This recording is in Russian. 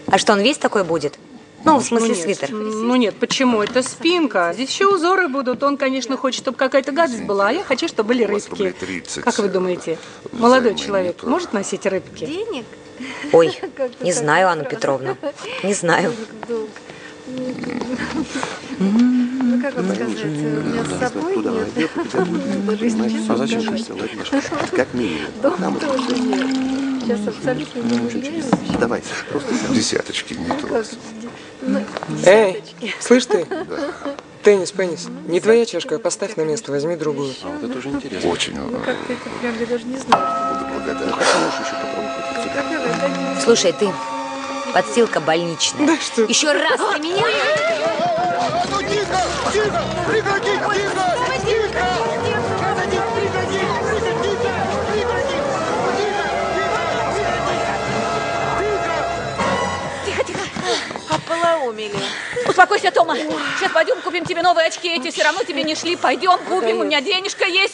А что, он весь такой будет? Ну, в смысле, нет. свитер. Ну нет, почему? Это спинка. Здесь еще узоры будут. Он, конечно, хочет, чтобы какая-то гадость была, а я хочу, чтобы были рыбки. Как вы думаете, молодой человек может носить рыбки? Денег? Ой, не знаю, Анна Петровна. Не знаю. Ну, как вам сказать, у меня с собой нет. Даже если честно А зачем сказать. же сделать? Как минимум. Дома тоже нет. Сейчас абсолютно не уверена. Давайте, просто десяточки не трогайте. Эй, слышь ты? Теннис, пеннис. Не твоя чашка, поставь на место, возьми другую. А вот это уже интересно. Очень. Ну, как-то это прям, я даже не знаю, что Благодарен. Можешь еще попробовать. это. Слушай, ты, подстилка больничная. Да что? Еще раз ты меня... Ну тихо! Тихо! Прекрати! Тихо! Тихо! Прекрати! Прекрати! Тихо-тихо. Ополоумели. Успокойся, Тома. Сейчас пойдем купим тебе новые очки. Эти все равно тебе не шли. Пойдем купим, у меня денежка есть.